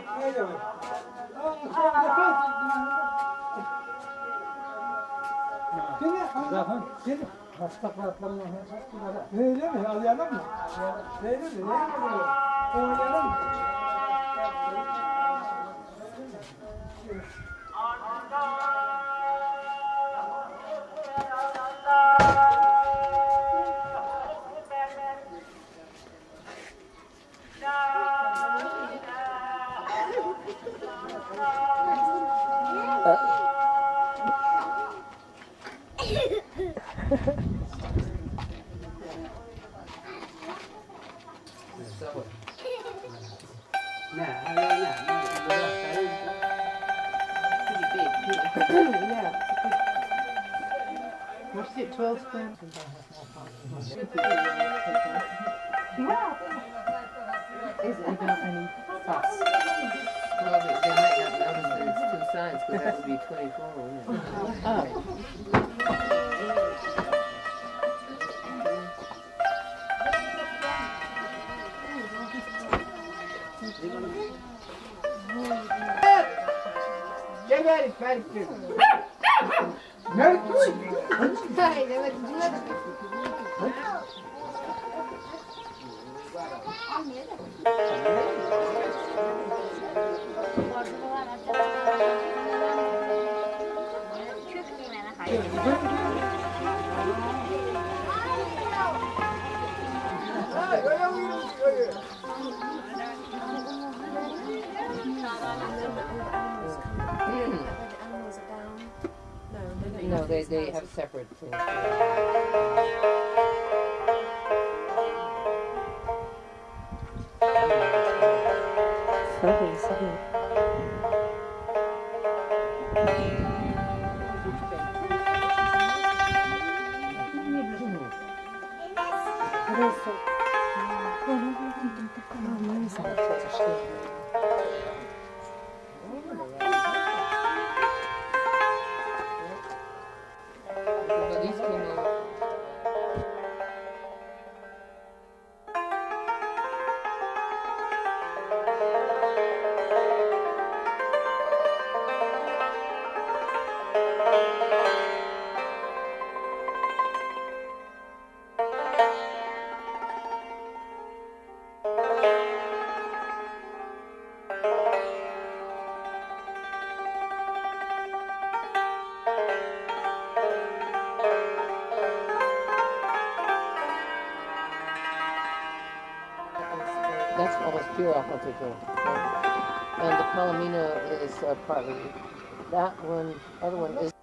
Zaten Taslaklarla öyle mi? Alayalım mı? Öyle mi? Oynayalım mı? What's it, 12 square? Is it about any fuss? Well, they might not notice that it's two sides, because that would be 24, wouldn't it? Oh. Gel ver, ver. Hey, they went to do it. No, they have separate things. That's almost pure alcohol. And the Palomino is partly. That one, other one is.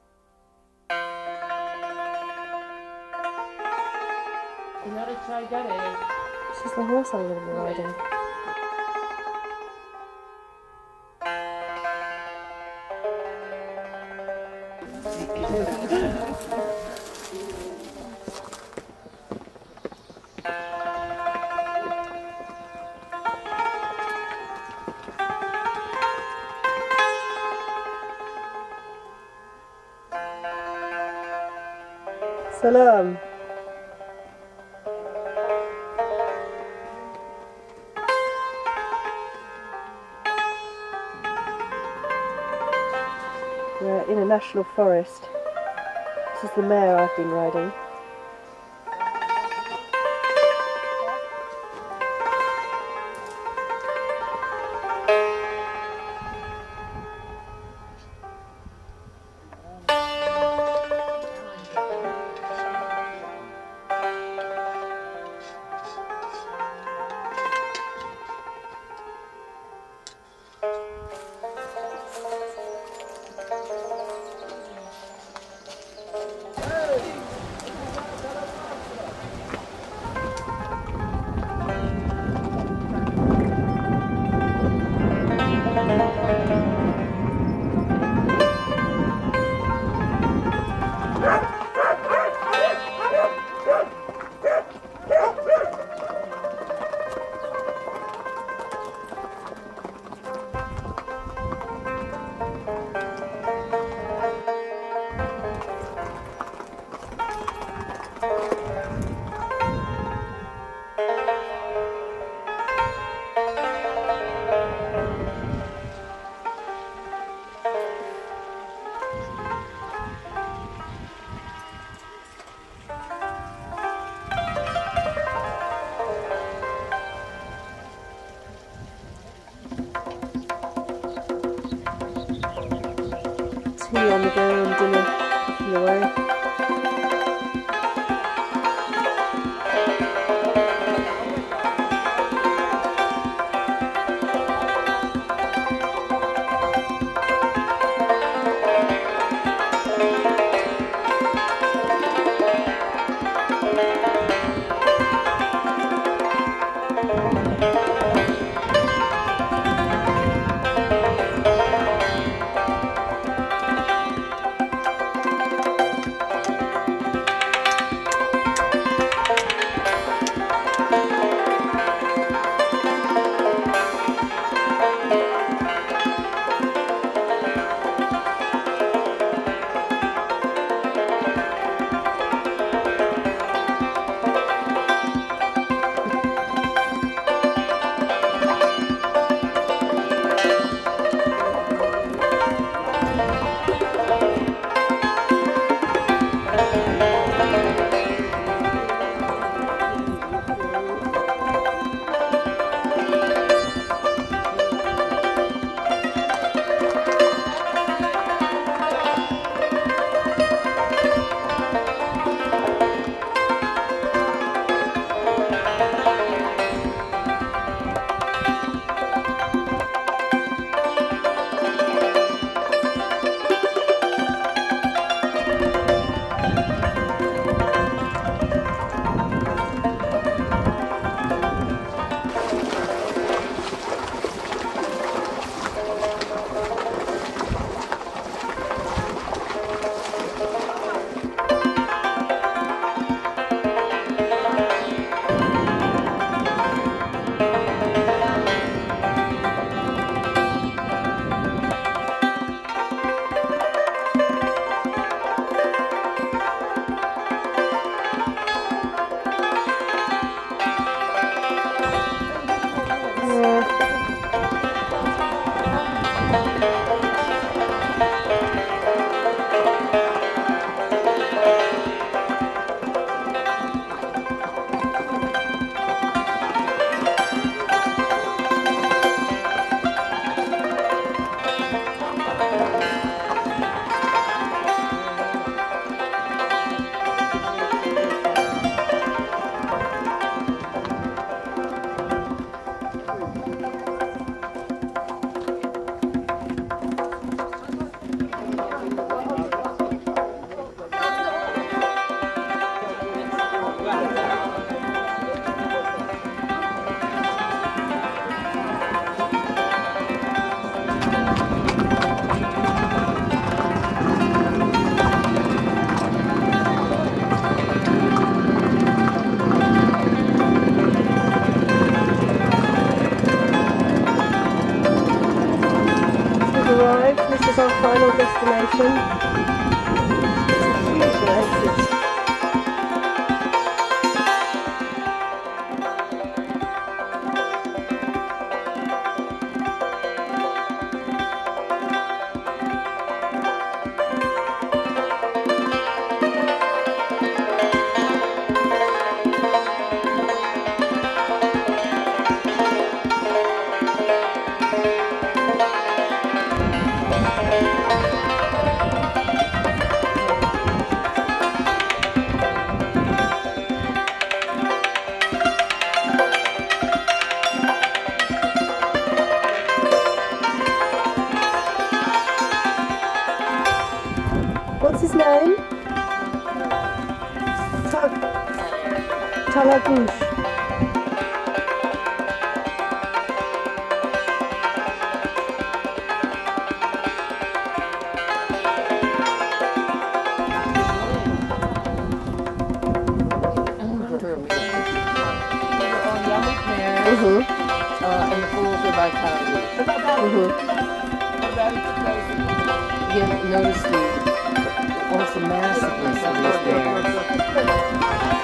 This is the horse I'm going to be riding. Salam. We're in a national forest. This is the mare I've been riding. tea on the go and dinner on the way. This is our final destination. It's a huge oasis. What's his name? Talagouche. And the pools are by Talagouche. Again, notice the massiveness of these bears.